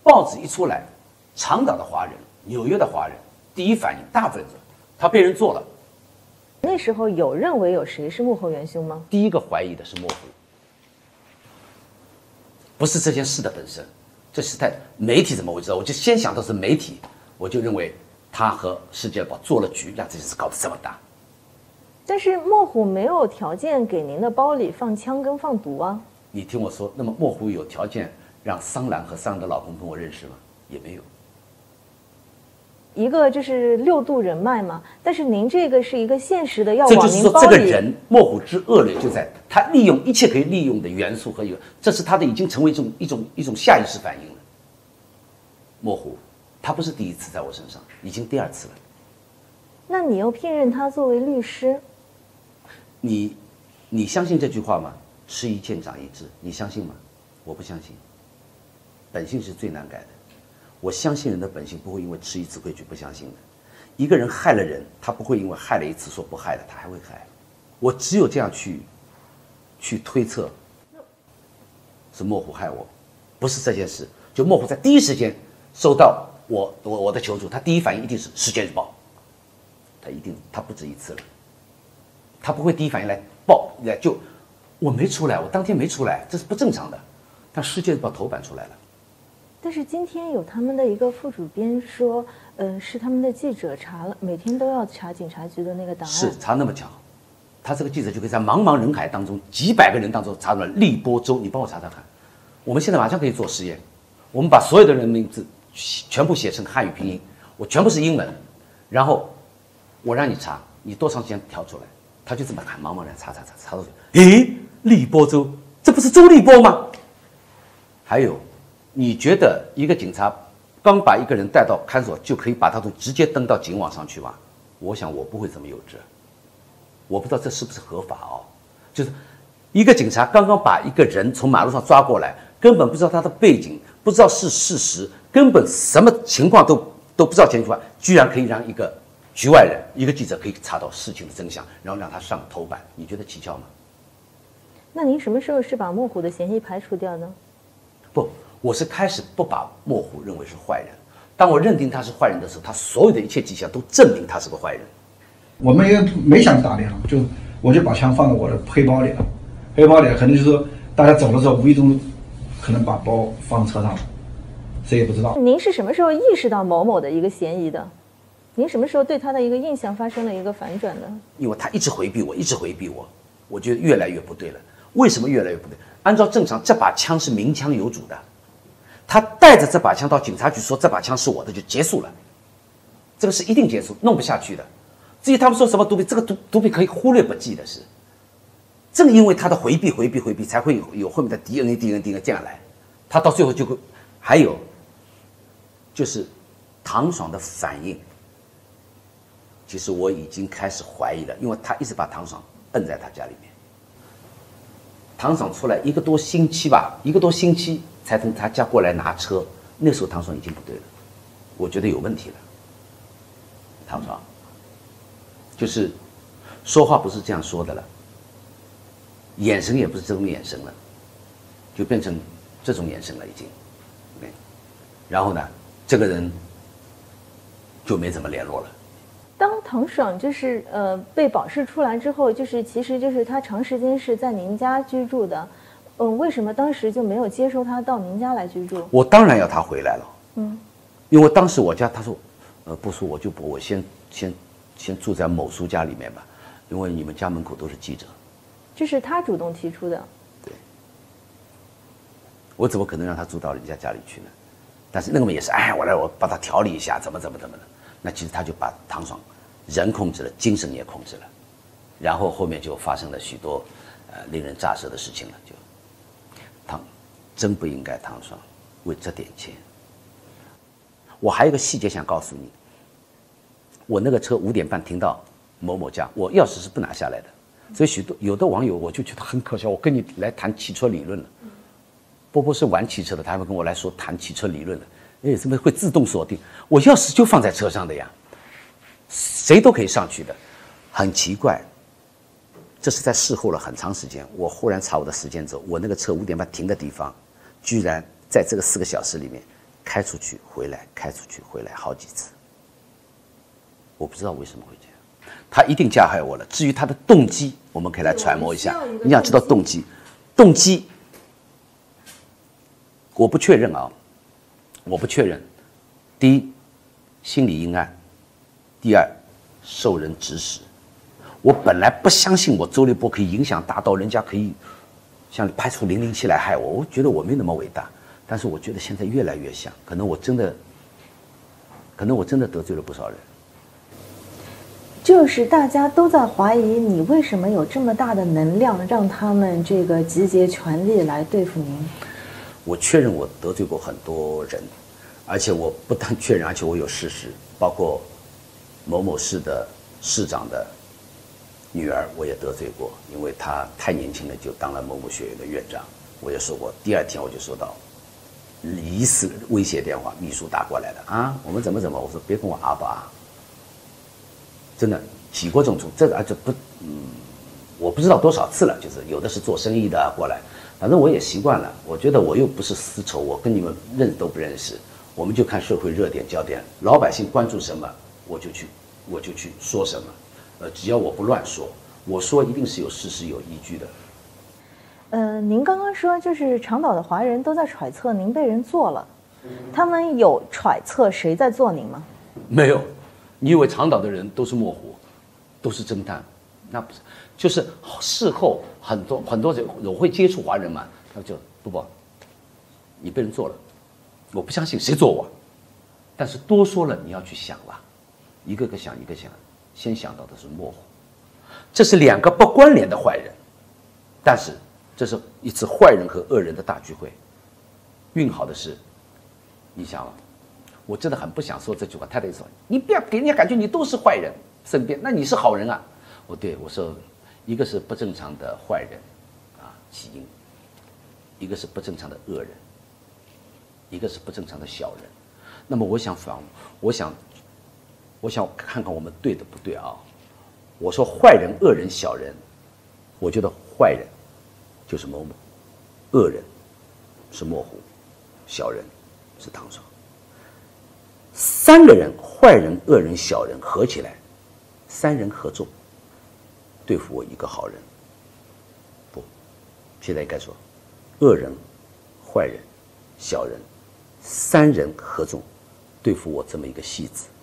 报纸一出来，长岛的华人、纽约的华人，第一反应大分子，他被人做了。 那时候有认为有谁是幕后元凶吗？ 第一个怀疑的是莫湖，不是这件事的本身，这是在媒体怎么回事？我就先想到是媒体，我就认为他和世界宝做了局，让这件事搞得这么大。 但是莫虎没有条件给您的包里放枪跟放毒啊。 你听我说，那么莫湖有条件让桑兰和桑兰的老公跟我认识吗？也没有。 一个就是6度人脉嘛，但是您这个是一个现实的要这就是说， 往您包里。 这个人莫虎之恶劣就在他利用一切可以利用的元素和这是他的已经成为一种下意识反应了。莫虎，他不是第一次在我身上，已经第2次了。 那你又聘任他作为律师， 你相信这句话吗？吃一堑长一智，你相信吗？我不相信。本性是最难改的。我相信人的本性不会因为吃一次亏就不相信的。一个人害了人，他不会因为害了一次说不害了，他还会害。我只有这样去推测，是莫虎害我，不是这件事。就莫虎在第一时间收到我的求助，他第一反应一定是《世界日报》，他不止一次了，他不会第一反应来报就我没出来，我当天没出来，这是不正常的。但《世界日报》头版出来了。 但是今天有他们的一个副主编说，是他们的记者查了，每天都要查警察局的那个档案。 是查那么巧，他这个记者就可以在茫茫人海当中，几百个人当中查出来荔波州，你帮我查查看。我们现在马上可以做实验，我们把所有的人名字全部写成汉语拼音，我全部是英文，然后我让你查，你多长时间调出来？他就这么看，茫茫人查到，诶，荔波州，这不是周立波吗？还有。你觉得一个警察刚把一个人带到看守就可以把他直接登到警网上去吗？我想我不会这么幼稚，我不知道这是不是合法哦。就是一个警察刚刚把一个人从马路上抓过来，根本不知道他的背景，不知道是事实，根本什么情况都不知道前情况，居然可以让一个局外人、一个记者可以查到事情的真相，然后让他上头版，你觉得蹊跷吗？ 那您什么时候是把莫虎的嫌疑排除掉呢？ 不。我是开始不把莫虎认为是坏人，当我认定他是坏人的时候，他所有的一切迹象都证明他是个坏人。 我们也没想打猎了，我就把枪放到我的背包里了，背包里可能就是说大家走的时候无意中可能把包放车上了，谁也不知道。 您是什么时候意识到某某的一个嫌疑的？您什么时候对他的一个印象发生了一个反转呢？ 因为他一直回避我，我觉得越来越不对了。为什么越来越不对？按照正常，这把枪是鸣枪有主的。他带着这把枪到警察局说这把枪是我的就结束了，这个是一定结束，弄不下去的。至于他们说什么毒品，这个毒品可以忽略不计的是，正因为他的回避，才会有后面的 DNA 这样来，他到最后就会。还有就是唐爽的反应，其实我已经开始怀疑了，因为他一直把唐爽摁在他家里面。唐爽出来1个多星期吧，1个多星期才从他家过来拿车，那时候唐爽已经不对了，我觉得有问题了。唐爽就是说话不是这样说的了，眼神也不是这种眼神了，就变成这种眼神了已经。然后呢，这个人就没怎么联络了。 当唐爽就是被保释出来之后，其实就是他长时间是在您家居住的，为什么当时就没有接收他到您家来居住？ 我当然要他回来了，因为当时我家他说，不说我先住在某书家里面吧，因为你们家门口都是记者。 这是他主动提出的。 对，我怎么可能让他住到人家家里去呢？但是那个也是，我把他调理一下，怎么的。那其实他就把唐爽人控制了，精神也控制了，然后后面就发生了许多令人咋舌的事情了。真不应该唐爽为这点钱。我还有一个细节想告诉你，我那个车5点半停到某某家，我钥匙是不拿下来的，所以有的网友我就觉得很可笑，我跟你来谈汽车理论了。波波是玩汽车的，他还会跟我来说谈汽车理论了。怎么会自动锁定？我钥匙就放在车上的呀，谁都可以上去的，很奇怪。这是在事后了很长时间，我忽然查我的时间轴，我那个车5点半停的地方，居然在这个4个小时里面开出去回来，开出去回来好几次。我不知道为什么会这样，他一定加害我了。至于他的动机，我们可以来揣摩一下。你想知道动机？动机，我不确认啊，我不确认。第一，心理阴暗；第二，受人指使。我本来不相信我周立波可以影响大到人家可以像派出007来害我，我觉得我没那么伟大。但是我觉得现在越来越像，可能我真的得罪了不少人。 就是大家都在怀疑你为什么有这么大的能量，让他们这个集结全力来对付您。 我确认我得罪过很多人，而且我不但确认，而且我有事实，包括某某市的市长的女儿我也得罪过，因为她太年轻了就当了某某学院的院长，我也说过。第二天我就收到疑似威胁电话，秘书打过来的啊，我们怎么，我说别跟我阿巴啊。真的起过这种这个不，我不知道多少次了，就是有的是做生意的过来，反正我也习惯了。我觉得我又不是私仇，我跟你们认识都不认识，我们就看社会热点焦点，老百姓关注什么，我就去说什么，只要我不乱说，我说一定是有事实有依据的。 您刚刚说就是长岛的华人都在揣测您被人做了，他们有揣测谁在做您吗？ 没有。你以为长岛的人都是模糊，都是侦探？那不是，就是事后很多人，我会接触华人嘛，他就不，你被人做了，我不相信谁做我，但是多说了你要去想了，一个个想，先想到的是模糊，这是2个不关联的坏人，但是这是一次坏人和恶人的大聚会，运好的是，你想了。我真的很不想说这句话，太太说你不要给人家感觉你都是坏人，身边那你是好人啊。我说一个是不正常的坏人啊起因，一个是不正常的恶人，一个是不正常的小人。那么我想看看我们对的不对啊。我说坏人、恶人、小人，我觉得坏人就是某某，恶人是模糊，小人是唐爽。3个人，坏人、恶人、小人合起来，3人合纵，对付我一个好人。不，现在应该说，恶人、坏人、小人，3人合纵，对付我这么一个戏子。